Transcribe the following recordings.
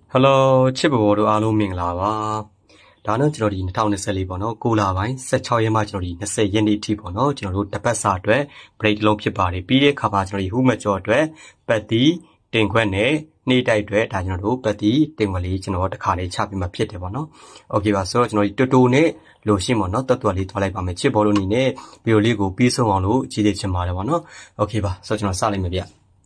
Hello ချစ်ဘဘောတို့အားလုံးမင်္ဂလာပါဒါနဲ့ကျွန်တော်ဒီ2024ပေါ့နော်6လပိုင်း16ရက်မှကျွန်တော်ဒီ20ရက်နေ့အထိပေါ့နော်ကျွန်တော်တို့တပတ်စာအတွက် break လုံးဖြစ်ပါတယ်ပြီးတဲ့အခါမှာကျွန်တော်ဒီ Who Major အတွက်ပတ်တီတင်ခွက်နဲ့နေ့တိုက်အတွက်ဒါကျွန်တော်တို့ပတ်တီတင်ခွက်လေးကျွန်တော်တစ်ခါလေးချပြီးမှဖြစ်တယ်ပေါ့နော်โอเคပါဆိုတော့ကျွန်တော်ဒီတူတူနဲ့လိုရှင်းပေါ့နော်တွတ်တွတ်လေးသွားလိုက်ပါမယ်ချစ်ဘောတို့အနေနဲ့ဗီဒီယိုလေးကိုပြီးဆုံးအောင်လို့ကြည့်သေးချင်ပါတယ်ပေါ့နော်โอเคပါဆိုတော့ကျွန်တော်စလိုက်မယ်ဗျ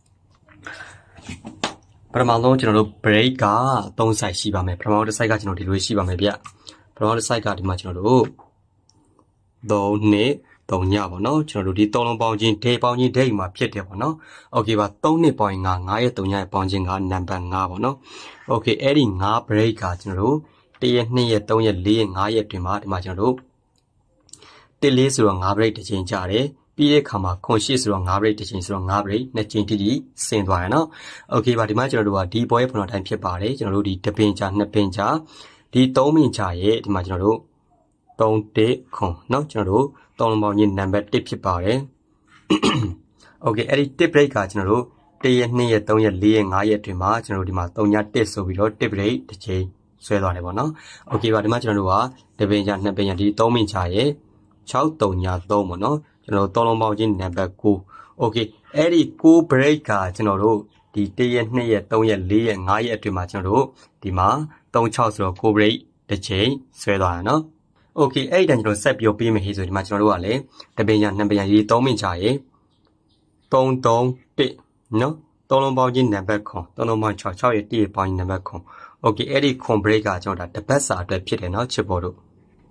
ပထမဆုံးကျွန်တော်တို့ break က3 site ရှိပါမယ်ပထမဆုံးတစ် site ကကျွန်တော်ဒီလိုရှိပါမယ်ဗျပထမတစ် site ကဒီမှာကျွန်တော်တို့3နှစ်3ညပေါ့နော်ကျွန်တော်တို့ဒီ3လုံးပေါင်းချင်း day ပေါင်းချင်း day မှာဖြစ်တယ်ပေါ့နော်โอเคပါ3နှစ်ပေါင်း5 9ရက်3ညရဲ့ပေါင်းချင်းကနံပါတ်5ပေါ့နော်โอเคအဲ့ဒီ5 break ကကျွန်တော်တို့1ရက်2ရက်3ရက်4ရက်5ရက်တွင်မှာဒီမှာကျွန်တော်တို့1 4ဆိုတော့5 break တစ်ချိန်ကြတယ်ပြီးတဲ့အခါမှာခွန်8ဆိုတော့5 break တစ်ချိန်ဆိုတော့5 break နှစ်ချိန်တိတိဆင်းသွားရနော်โอเคပါဒီမှာကျွန်တော်တို့ကဒီပွဲဖုန်းတိုင်းဖြစ်ပါတယ်ကျွန်တော်တို့ဒီတပင်ချ2ပင်ချဒီ3ပင်ချရဲ့ဒီမှာကျွန်တော်တို့3တစ်ခွန်เนาะကျွန်တော်တို့3လုံးပေါင်းချင်းနံပါတ်1ဖြစ်ပါတယ်โอเคအဲ့ဒီ1 break ကကျွန်တော်တို့1ရက်2ရက်3ရက်4ရက်5ရက်တွင်မှာကျွန်တော်တို့ဒီမှာ3ည1ဆိုပြီးတော့1 break တစ်ချိန်ဆွဲသွားတယ်ပေါ့နော်โอเคပါဒီမှာကျွန်တော်တို့ကတပင်ချ2ပင်ချဒီ3ပင်ချရဲ့6 3ည3ပေါ့နော်ကျွန်တော်တို့3လုံးပေါင်းချင်းနံပါတ်9โอเคအဲ့ဒီ9 break ကကျွန်တော်တို့ဒီ1ရက်2ရက်3ရက်4ရက်5ရက်အတွင်းမှာကျွန်တော်တို့ဒီမှာ36ဆိုတော့9 break တစ်ချိန်ဆွဲသွားတာเนาะโอเคအဲ့ဒီတန်းကျွန်တော်ဆက်ပြောပေးမယ်ဟေးဆိုဒီမှာကျွန်တော်တို့ကလည်းတပင်ညာ2ပင်ညာရေး3ပင်ချရေ3 3 1เนาะ3လုံးပေါင်းချင်းနံပါတ်9 3လုံးပေါင်း6 6ရဲ့1ရဲ့ပေါင်းချင်းနံပါတ်9โอเคအဲ့ဒီခွန် break ကကျွန်တော်ဒါတပတ်စာအတွက်ဖြစ်တယ်เนาะချစ်ပေါ်တို့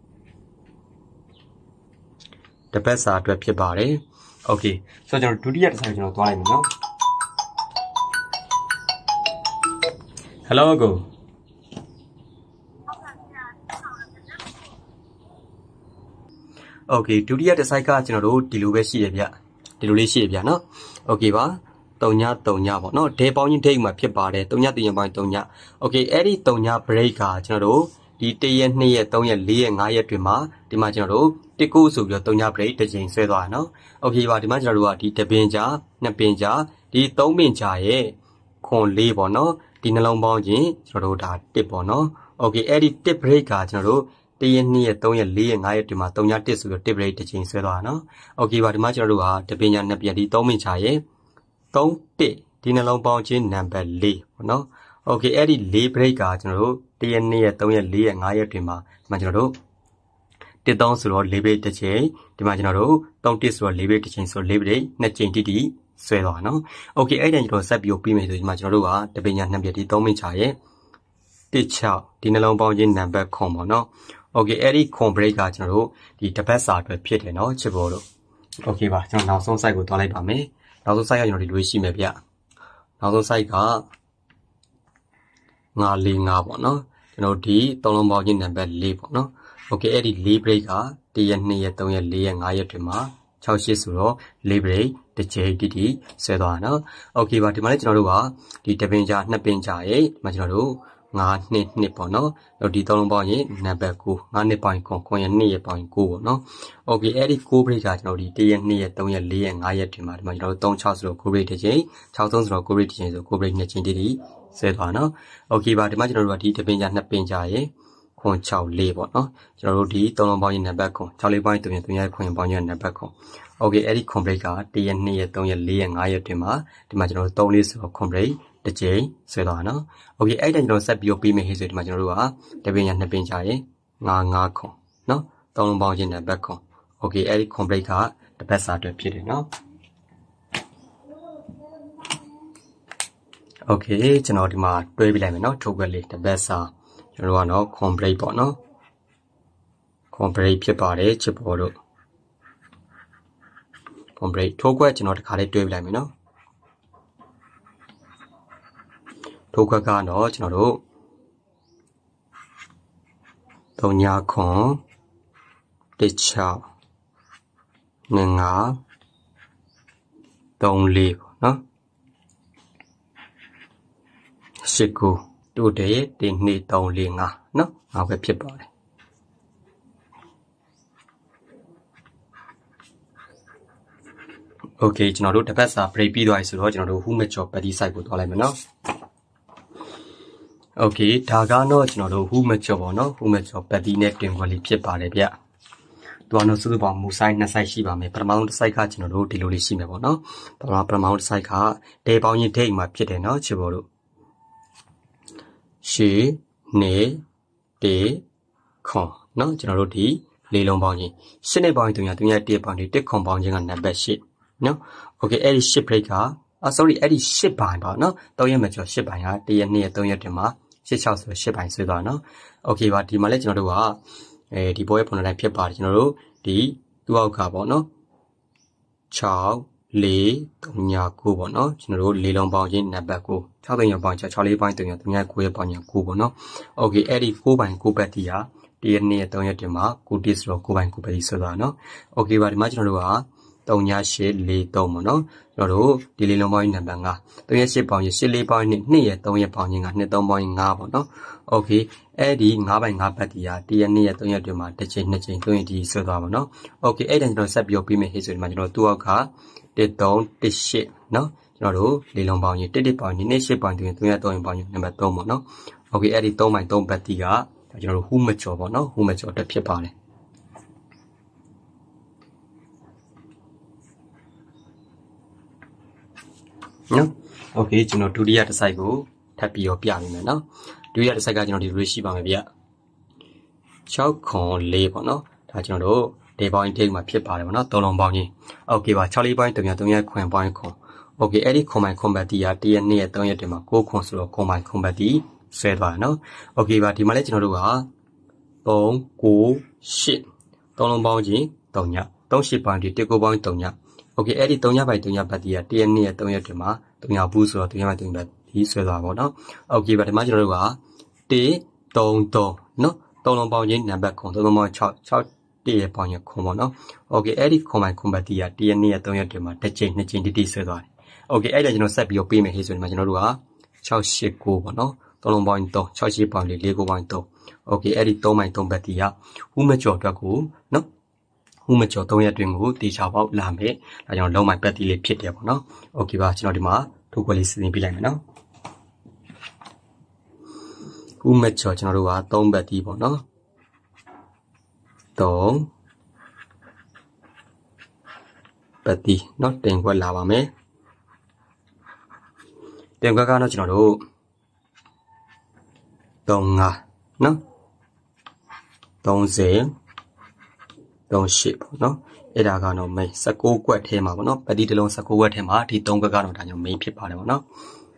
တပတ်စာအတွက်ဖြစ်ပါတယ်โอเคဆိုတော့ကျွန်တော်ဒုတိယတစ်ဆိုင်ကျွန်တော်သွားလိုက်မယ်နော် Hello goโอเคဒုတိယတစ်ဆိုင်ကကျွန်တော်တို့ဒီလိုပဲရှိရဗျဒီလိုလေးရှိရဗျနော်โอเคပါ3ည3ညပေါ့နော်ဒဲပေါင်းချင်းဒိတ်မှာဖြစ်ပါတယ်3ည3ညပေါင်း3ညโอเคအဲ့ဒီ3ည break ကကျွန်တော်တို့ဒီ1ရက်2ရက်3ရက်4ရက်5ရက်တွင်မှာဒီမှာကျွန်တော်တို့1ကိုဆိုပြီးတော့3ည break တစ်ချိန်ဆွဲသွားတာနော်โอเคပါဒီမှာကျွန်တော်တို့ကဒီတပင်ချ2ပင်ချဒီ3ပင်ချရဲ့ခွန်4ပေါ့နော်ဒီနှလုံးပေါင်းချင်းကျွန်တော်တို့ဒါ1ပေါ့နော်โอเคအဲ့ဒီ1 break ကကျွန်တော်တို့1ရက်2ရက်3ရက်4ရက်5ရက်တွင်မှာ3ည1ဆိုပြီးတော့1 break တစ်ချိန်ဆွဲသွားတာနော်โอเคပါဒီမှာကျွန်တော်တို့ကတပင်ချ2ပင်ဒီ3ပင်ချရဲ့3 1ဒီနှလုံးပေါင်းချင်းနံပါတ်4ပေါ့နော်โอเคအဲ့ဒီ4 break ကကျွန်တော်တို့1ရက်2ရက်3ရက်4ရက်5ရက်တွင်မှာဒီမှာကျွန်တော်တို့1 3ဆိုတော့4 break တစ်ချိန်ဒီမှာကျွန်တော်တို့3 1ဆိုတော့4 break တစ်ချိန်ဆို4 break နှစ်ချိန်တိတိဆွဲသွားနော်โอเคအဲ့ဒါကျွန်တော်ဆက်ပြီးပြီးမယ်ဆိုဒီမှာကျွန်တော်တို့ကတပင်ညာ2ပြဒီ3မိချရဲ့16ဒီနှလုံးပေါင်းချင်းနံပါတ်ခွန်ပေါ့နော်โอเคအဲ့ဒီခွန် break ကကျွန်တော်တို့ဒီတပတ်စာအတွက်ဖြစ်တယ်နော်ချစ်ဘောတို့โอเคပါကျွန်တော်နောက်ဆုံး site ကိုသွားလိုက်ပါမယ်နောက်ဆုံး site ကကျွန်တော်ဒီလိုရှိမယ်ဗျနောက်ဆုံး site က945ပေါ့နော်ကျွန်တော်ဒီ3လုံးပေါင်းချင်းနံပါတ်4ပေါ့နော်โอเคအဲ့ဒီ4 break က1ရက်2ရက်3ရက်4ရက်5ရက်တွင်မှာ68ဆိုတော့4 break တစ်ချိန်တိတိဆွဲသွားတာနော်โอเคပါဒီမှာလည်းကျွန်တော်တို့ကဒီတပင်ချ2ပင်ချရဲ့ဒီမှာကျွန်တော်တို့9နှစ်နှစ်ပေါ့နော်တော့ဒီ3လုံးပေါင်းရင်နံပါတ်9 9နှစ်ပေါင်း9ရက်2ရက်ပေါင်း9ပေါ့နော်โอเคအဲ့ဒီ9 break ကကျွန်တော်ဒီ1ရက်2ရက်3ရက်4ရက်5ရက်တွင်မှာဒီမှာကျွန်တော်တို့36ဆိုတော့9 break တစ်ချိန်63ဆိုတော့9 break တစ်ချိန်ဆို9 break နှစ်ချိန်တိတိဆွဲသွားနော်โอเคပါဒီမှာကျွန်တော်တို့ကဒီတပင်ချ2ပင်ချရဲ့ခွန်6 4ပေါ့နော်ကျွန်တော်တို့ဒီ3လုံးပေါင်းရင်နံပါတ်ခွန်6 4ပေါင်း3ရက်3ရက်ခွန်ပေါင်းရင်နံပါတ်ခွန်โอเคအဲ့ဒီ ခွန် break က1ရက်2ရက်3ရက်4ရက်5ရက်တွင်မှာဒီမှာကျွန်တော်တို့3 4ဆိုတော့ခွန် break တစ်ချိန်ဆွဲသွားနော်โอเคအဲ့တိုင်းကျွန်တော်ဆက်ပြီးပြီးမယ်ဟေ့ဆိုဒီမှာကျွန်တော်တို့ကတပင်ညာ2ပင်ချရင်9ခွန်နော်3လုံးပေါင်းရင်နံပါတ်ခွန်โอเคအဲ့ဒီ ခွန် break ကတပတ်စာအတွက်ဖြစ်တယ်နော်โอเคကျွန်တော်ဒီမှာတွဲပြလိုက်မယ်နော်ထုတ်ခွက်လေးတပတ်စာကျွန်တော်တို့ကတော့ ခွန် break ပေါ့နော်ခွန် break ဖြစ်ပါတယ်ချစ်ပေါ်တို့ခွန် break ထိုးခွက်ကျွန်တော်တစ်ခါလေးတွဲပြလိုက်မယ်နော်ထိုးခွက်ကတော့ကျွန်တော်တို့3ညခွန်16 5 3 4ပေါ့နော်19တို့တဲ့1 2 3 4 5နော်ငါပဲဖြစ်ပါတယ်โอเคကျွန်တော်တို့တစ်ပတ်စာ break ပြီးသွားပြီဆိုတော့ကျွန်တော်တို့ Who Major Party site ကိုသွားလိုက်မယ်နော် Okay ဒါကတော့ကျွန်တော်တို့ who mature ပေါ့နော် who mature ပတ်တီးနဲ့တင်ခွက်လေးဖြစ်ပါတယ်ဗျသူကတော့စုစုပေါင်းမူဆိုင်2 site ရှိပါမယ်ပထမဆုံးတစ် site ကကျွန်တော်တို့ဒီလိုလေးရှိမယ်ပေါ့နော်ပထမဆုံးတစ် site ကဒေပေါင်းရင်ဒိတ်မှာဖြစ်တယ်နော်ချစ်ဖို့တို့ရှေနေတေခွန်နော်ကျွန်တော်တို့ဒီလေးလုံးပေါင်းချင်းရှစ်နှစ်ပေါင်းရင်သူရဲ့1ပေါင်းတွေ1ခွန်ပေါင်းချင်းကနံပါတ်8နော် okay အဲ့ဒီ10 break ကsorry အဲ့ဒီ10ပိုင်းပေါ့နော်3ရက်မကျော်10ပိုင်းက1ရက်2ရက်3ရက်တင်မှာ86ဆို10ပိုင်းဆွဲသွားနော် okay ပါဒီမှာလဲကျွန်တော်တို့ကဒီဘောရဲ့ပုံတိုင်းဖြစ်ပါတယ်ကျွန်တော်တို့ဒီသူ့အောက်ကပေါ့နော်6 4 3 9ပေါ့နော်ကျွန်တော်တို့လေးလုံးပေါင်းချင်းနံပါတ်9 6 3ရက်ပေါင်း6 6 4ပိုင်း3ရက်3ရက်9ရက်ပေါင်း9ပေါ့နော် okay အဲ့ဒီ9ပိုင်း9ပတ်တီက1ရက်2ရက်3ရက်တင်မှာ9တိဆိုတော့9ပိုင်း9ပတ်တီဆွဲသွားနော် okay ပါဒီမှာကျွန်တော်တို့က3ည8 4 3ပေါ့နော်ကျွန်တော်တို့ဒီလေးလုံးပေါင်းနံပါတ်5 3ရက်8ပေါင်း8 4ပေါင်း2 2ရက်3ရက်ပေါင်းချင်းက2 3ပေါင်း5ပေါ့နော် okay အဲ့ဒီ5ပိုင်း5ပတ်တီက1ရက်2ရက်3ရက်တွင်မှာတစ်ချိန်2ချိန်3ရက်ဒီဆွဲသွားပါနော် okay အဲ့ဒါကျွန်တော်ဆက်ပြီးပြီးမယ်ဟေ့ဆိုဒီမှာကျွန်တော်သူ့အောက်က1 3 1 8နော်ကျွန်တော်တို့လေးလုံးပေါင်းချင်း1 1ပေါင်း2 8ပေါင်း3 3ရက်3ရက်ပေါင်းချင်းနံပါတ်3ပေါ့နော် okay အဲ့ဒီ3ပိုင်း3ပတ်တီကကျွန်တော်တို့ who mature ပေါ့နော် who mature တက်ဖြစ်ပါတယ်နော် okay ကျွန်တော်ဒုတိယတစ် site ကိုထပ်ပြီးတော့ပြပေးမယ်နော်ဒုတိယတစ် site ကကျွန်တော်ဒီလိုရှိပါမယ်ဗျ6ခွန်4ပေါ့နော်ဒါကျွန်တော်တို့ဒေပေါင်းထိပ်မှာဖြစ်ပါတယ်ပေါ့နော်3လုံးပေါင်းချင်း okay ပါ6 4ပိုင်း3ရက်3ရက်ခွန်ပိုင်းခွန် okay အဲ့ဒီခွန်ပိုင်းခွန်ပတ်တီက1ရက်2ရက်3ရက်တင်မှာ9ခွန်ဆိုတော့ခွန်ပိုင်းခွန်ပတ်တီဆွဲသွားတယ်နော် okay ပါဒီမှာလဲကျွန်တော်တို့က3 9 8 3လုံးပေါင်းချင်း3ည3 8ပိုင်းဒီ1 9ပိုင်း3ညokay အဲ့ဒီ3ညပိုင်း3ညပတ်တီက1ရက်2ရက်3ရက်တင်မှာ3ညဘူးဆိုတော့3ညပိုင်း3ညပတ်ဒီဆွဲသွားပါတော့ okay ပါဒီမှာကျွန်တော်တို့က1 3 3နော်3လုံးပေါင်းချင်းနံပါတ်ခွန်3လုံးပေါင်း6 6 1ရက်ပေါင်းရခွန်ပေါ့နော် okay အဲ့ဒီခွန်ပိုင်းခွန်ပတ်တီက1ရက်2ရက်3ရက်တင်မှာတစ်ချိန်2ချိန်တိဆွဲသွားတယ် okay အဲ့ဒါကျွန်တော်ဆက်ပြီးတော့ပေးမယ်ဟေ့ဆိုဒီမှာကျွန်တော်တို့က6 8 9ပေါ့နော်3လုံးပေါင်း3 6 8ပေါင်း4 4 9ပေါင်း3 okay အဲ့ဒီ3ပိုင်း3ပတ်တီက who mature အတွက်ကိုနော် who mature 3ရက်တွင်ကိုတေချာပေါက်လာမယ်ဒါကြောင့်လုံးပိုင်းပတ်တီလေးဖြစ်တယ်ပေါ့နော် okay ပါကျွန်တော်ဒီမှာထုတ်ခွက်လေးစီစဉ်ပြလိုက်မယ်နော် who mature ကျွန်တော်တို့က3ပတ်တီပေါ့နော်3ပတ်တီနော်တင်ခွက်လာပါမယ်တင်ခွက်ကတော့ကျွန်တော်တို့3 5နော်30 38ပေါ့နော်အဲ့ဒါကတော့ main 19ကွက်ထဲမှာပေါ့နော်ပတ်တီတစ်လုံး19ကွက်ထဲမှာဒီ3ကွက်ကတော့ဒါကြောင့် main ဖြစ်ပါတယ်ပေါ့နော်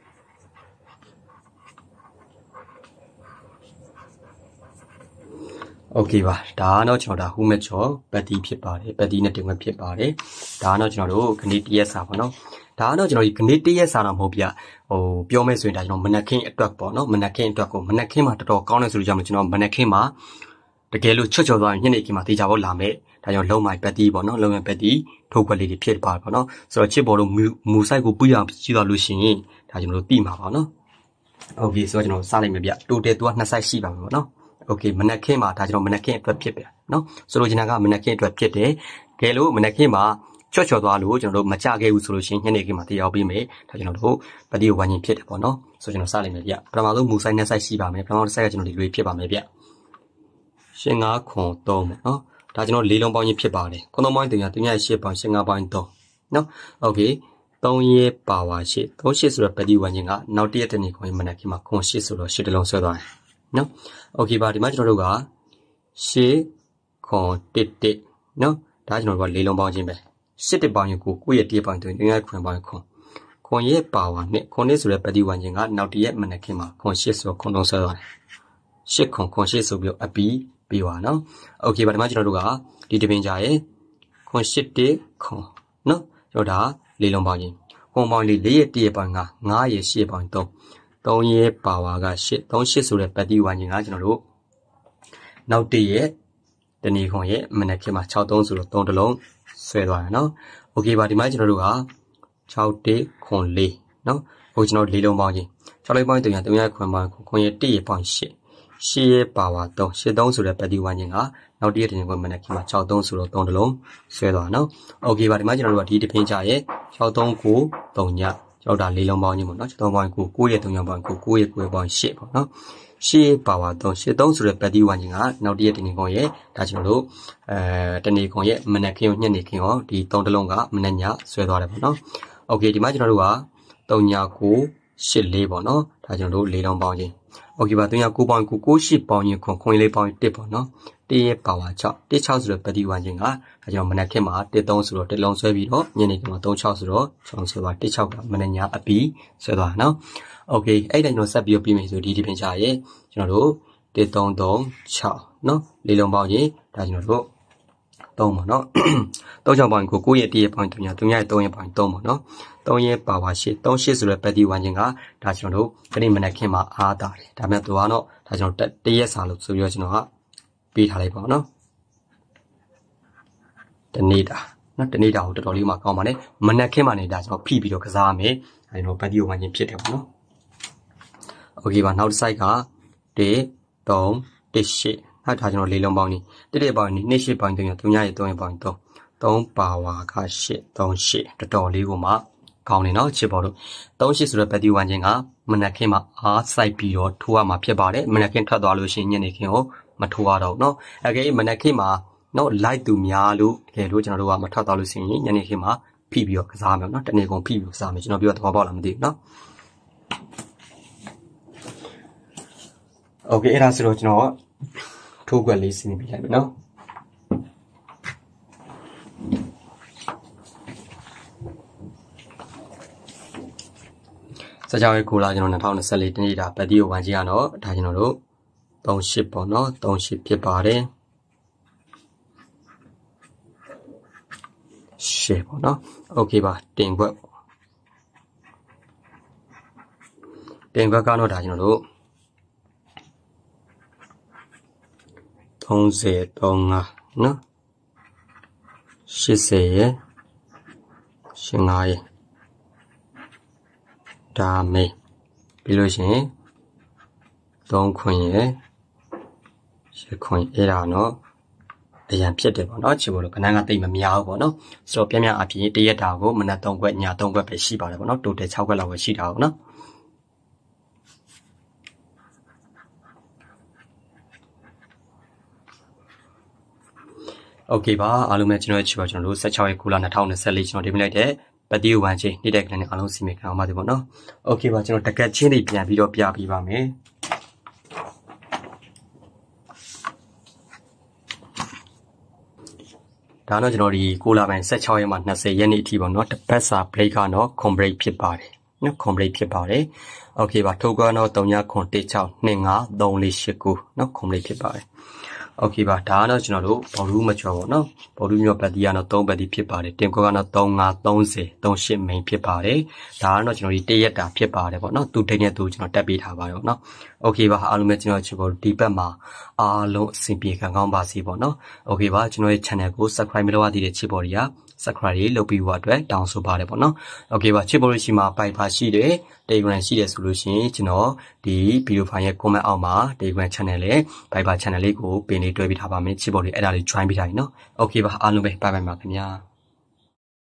okay ပါဒါကတော့ကျွန်တော်ဒါ who mature ပတ်တီဖြစ်ပါတယ်ပတ်တီနဲ့တင်ခွက်ဖြစ်ပါတယ်ဒါကတော့ကျွန်တော်တို့ခဏတရက်စာပေါ့နော်ဒါကတော့ကျွန်တော်ဒီခဏတရက်စာတော့မဟုတ်ဗျပြောမယ်ဆိုရင်ဒါကျွန်တော်မနက်ခင်းအတွက်ပေါ့နော်မနက်ခင်းအတွက်ကိုမနက်ခင်းမှာတော်တော်ကောင်းတယ်ဆိုလို့ကြောင့်ကျွန်တော်မနက်ခင်းမှာတကယ်လို့ချွတ်ချော်သွားရင်ညနေခင်းမှာတေချာပေါက်လာမယ်ဒါကြောင့်လုံးမိုင်ပတ်တီပေါ့နော်လုံးမိုင်ပတ်တီထုတ်ခွက်လေးတွေဖြစ်ပါပေါ့နော်ဆိုတော့ချစ်ပေါ်လို့မူဆိုင်ကိုပြရကြည့်သွားလို့ရှိရင်ဒါကျွန်တော်တို့သိမှာပါနော် okay ဆိုတော့ကျွန်တော်စလိုက်မယ်ဗျ total သူက2 site ရှိပါမယ်ပေါ့နော် okay မနက်ခင်းမှာဒါကျွန်တော်မနက်ခင်းအတွက်ဖြစ်ပြန်နော်ဆိုလိုချင်တာကမနက်ခင်းအတွက်ဖြစ်တယ်ကဲလို့မနက်ခင်းမှာချွတ်ချော်သွားလို့ကျွန်တော်တို့မကြခဲ့ဘူးဆိုလို့ရှိရင်ညနေခင်းမှာတရားပေးမယ်ဒါကျွန်တော်တို့ပတ်တီကိုဝိုင်းရင်ဖြစ်တယ်ပေါ့နော်ဆိုကျွန်တော်စလိုက်မယ်ဗျပထမဆုံးမူဆိုင်2 site ရှိပါမယ်ပထမဆုံး site ကကျွန်တော်ဒီလိုဖြစ်ပါမယ်ဗျရှင်5ခွန်3ပေါ့နော်ဒါကျွန်တော်၄လုံးပေါင်းချင်းဖြစ်ပါတယ်ခွန်3ပေါင်း3ည3ည8ပေါင်း5ပေါင်း3နော် okay 3ရက်ပါဝါ8 3 8ဆိုတော့ပတ်တီဝိုင်းချင်းကနောက်တစ်ရက်တနေ့ခွန်မနက်ခင်းမှာခွန်8ဆိုတော့8တလုံးဆွဲသွားတယ်နော် okay ပါဒီမှာကျွန်တော်တို့က8ခွန်1နော်ဒါကျွန်တော်တို့က၄လုံးပေါင်းချင်းပဲ8တစ်ပေါင်းရင်9ရက်1ပေါင်း3ညခွန်ပေါင်းခွန်ရက်ပါဝါနဲ့ခွန်1ဆိုတဲ့ပတ်တီဝိုင်းချင်းကနောက်တစ်ရက်မနက်ခင်းမှာခွန်8ဆိုတော့ခွန်လုံးဆွဲသွားတယ်8ခွန်8ဆိုပြီးအပီးပြီးပါနော် okay ပါဒီမှာကျွန်တော်တို့ကဒီတပင်ကြရဲ့ခွန်8တစ်ခွန်နော်ကျွန်တော်ဒါ၄လုံးပေါင်းချင်းခွန်ပေါင်း4ရက်1ရက်ပေါင်း5ရက်8ပေါင်း3ရက်ပါဝါက8 3 8ဆိုတဲ့ပတ်တီဝိုင်းချင်းကကျွန်တော်တို့နောက်တစ်ရက်တနေ့ခွန်ရဲ့မနက်ခင်းမှာ6 3ဆိုတော့3တလုံးဆွဲသွားတယ်နော် okay ပါဒီမှာကျွန်တော်တို့က6တစ်ခွန်4နော်ဟိုကျွန်တော်၄လုံးပေါင်းချင်း6လေးပေါင်း3ရက်3ရက်ခွန်ပေါင်းခွန်ရဲ့1ရက်ပေါင်း8ရက်ပါဝါ3 8 3ဆိုတဲ့ပတ်တီဝိုင်းချင်းကနောက်တစ်ရက်တနေ့ခွန်မနက်ခင်းမှာ6 3ဆိုတော့3တလုံးဆွဲသွားနော် okay ပါဒီမှာကျွန်တော်တို့ကဒီတပင်းကြရဲ့6 3 9 3ညကျွန်တော်ဒါလေးလုံးပေါင်းချင်းပေါ့နော်3ပေါင်း9ရဲ့3ပေါင်း9 9ရဲ့9ပေါင်း8ပေါ့နော်8ပါဝါ3 8 3ဆိုတဲ့ပတ်တီးဝိုင်းချင်းကနောက်တစ်ရက်တနေ့ကုန်ရဲ့ဒါကျွန်တော်တို့တနေ့ကုန်ရဲ့မနက်ခင်းရောညနေခင်းရောဒီ3တလုံးကမနက်ညဆွဲသွားတယ်ပေါ့နော်โอเคဒီမှာကျွန်တော်တို့က3ည9 8 4ပေါ့နော်ဒါကျွန်တော်တို့လေးလုံးပေါင်းချင်းโอเคပါ3ည9ပေါင်း9 9 8ပေါင်းချင်းခွန်လေးပေါင်း1ပေါ့နော်1ရဲ့ပါဝါ6 1 6ဆိုတဲ့ပတ်တီးဝိုင်းချင်းကဒါကျွန်တော်မနက်ခင်းမှာ1 3ဆိုတော့1လုံးဆွဲပြီးတော့ညနေခင်းမှာ3 6ဆိုတော့6ဆွဲသွား1 6ကမနက်ညအပီဆွဲသွားနော်โอเคအဲ့တိုင်းတော့ဆက်ပြီးပြီးမယ်ဆိုဒီပြင်ချရဲ့ကျွန်တော်တို့1336နော်လေးလုံးပေါင်းရင်ဒါကျွန်တော်တို့3ပေါ့နော်3ချောင်းပေါင်းကို9ရဲ့1ရဲ့ပေါင်း3ည3ရဲ့3ရဲ့ပေါင်း3ပေါ့နော်3ရဲ့ပါဝါ8 3 8ဆိုတဲ့ပတ်တီဝိုင်းချင်းကဒါကျွန်တော်တို့ခဏမနက်ခင်းမှာအားတာတယ်ဒါပေမဲ့သူကတော့ဒါကျွန်တော်တရက်စာလို့ဆိုပြီးတော့ကျွန်တော်ကပေးထားလိုက်ပါနော်တနေတာနော်တနေတာကိုတော်တော်လေးမှကောင်းပါနဲ့မနက်ခင်းမှာနေတာကျွန်တော်ဖိပြီးတော့ကစားရမယ်အဲကျွန်တော်ပတ်တီဝိုင်းချင်းဖြစ်တယ်ပေါ့နော်โอเคပါနောက်တစ် site က1 3 1 8နောက်ဒါကျွန်တော်လေးလုံးပေါင်းနေ1ပေါင်းနေ2 8ပေါင်း3 3ရဲ့3ရဲ့ပေါင်း3ပါဝါက8 3 8တော်တော်လေးကိုမှကောင်းနေနော်ချစ်ပေါ်လို့3 8ဆိုတဲ့ပတ်တီဝိုင်းချင်းကမနက်ခင်းမှာအားစိုက်ပြီးတော့ထိုးရမှာဖြစ်ပါတယ်မနက်ခင်းထွက်သွားလို့ရှိရင်ညနေခင်းကိုမထိုးရတော့နော်အကယ်မနက်ခင်းမှာနော် light သူများလို့တကယ်လို့ကျွန်တော်တို့ကမထွက်သွားလို့ရှိရင်ညနေခင်းမှာဖိပြီးတော့ကစားမယ်နော်တနေ့ကုန်ဖိပြီးကစားမယ်ကျွန်တော်ပြောတော့သဘောပေါက်လားမသိဘူးနော်โอเคအဲ့ဒါဆိုတော့ကျွန်တော်ထိုးကွက်လေးစီးပြလိုက်မယ်နော်စကြဝဠာကိုလာကျွန်တော်2024တနေ့တာပတ်တီကိုဝိုင်းကြည့်ရတော့ဒါကျွန်တော်တို့38ပေါ့နော်38ဖြစ်ပါတယ်ရှေ့ပေါ့နော်โอเคပါတင်ကွက်ကတော့ဒါကျွန်တော်တို့30 35နော်80ရဲ့15ရဲ့ဒါမေးပြီးလို့ရှိရင်3ခွင်ရဲ့10ခွင်အဲ့ဒါနော်အရန်ဖြစ်တယ်ပေါ့နော်ချစ်ဖို့လို့ခဏကတိတ်မများဘူးပေါ့နော်ဆိုတော့ပြအပြင်တရက်တာကိုမနက်3ခွက်ည3ခွက်ပဲရှိပါတယ်ပေါ့နော်တိုတယ်6ခွက်လောက်ပဲရှိတာပေါ့နော်โอเคပါအားလုံးပဲကျွန်တော်ချစ်ပါကျွန်တော်တို့16ရက်9လ2024ကျွန်တော်တင်ပြလိုက်တဲ့ပတ်တီဝိုင်းချင်းနေတဲ့ကနေ့အားလုံးစီမံခံအောင်ပါတယ်ပေါ့နော်โอเคပါကျွန်တော်တကက်ချင်းတွေပြန်ပြီးတော့ပြပေးပါမယ်ဒါတော့ကျွန်တော်ဒီ9လပိုင်း16ရက်မှ20ရက်နေ့အထိပေါ့နော်တပတ်စာ break ကတော့ com break ဖြစ်ပါတယ်နော် com break ဖြစ်ပါတယ်โอเคပါထိုးကတော့3ညခွန်16 25 3489နော် com break ဖြစ်ပါတယ်โอเคပါဒါကတော့ကျွန်တော်တို့ဘော်လူးမချော်ပေါ့နော်ဘော်လူးမျိုးပတ်တီကတော့3ပတ်တီဖြစ်ပါတယ်တင်ကောကတော့35 30 38 main ဖြစ်ပါတယ်ဒါကတော့ကျွန်တော်ဒီတရက်တာဖြစ်ပါတယ်ပေါ့နော်သူတိတ်နဲ့သူကျွန်တော်တက်ပေးထားပါတယ်ပေါ့နော်โอเคပါအားလုံးပဲကျွန်တော်ချစ်ဖို့ဒီဘက်မှာအားလုံးအဆင်ပြေခံကောင်းပါစေပေါ့နော်โอเคပါကျွန်တော်ရဲ့ channel ကို subscribe မလုပ်ရသေးတဲ့ချစ်ပေါ်တွေက subscribe လေးလုပ်ပြီးဖို့အတွက်တောင်းဆိုပါတယ်ပေါ့နော်โอเคပါချစ်ပေါ်လို့ရှိမှာပိုက်ပါရှိတယ် Telegram ရှိတယ်ဆိုလို့ရှိရင်ကျွန်တော်ဒီဗီဒီယိုဖိုင်ရဲ့ comment အောက်မှာ Telegram channel လေး Viber channel လေးကိုပင်လေးတွဲပေးထားပါမယ်ချစ်ပေါ်တွေအဲ့ဒါလေး join ပေးထားရင်နော်โอเคပါအားလုံးပဲ bye bye ပါခင်ဗျာ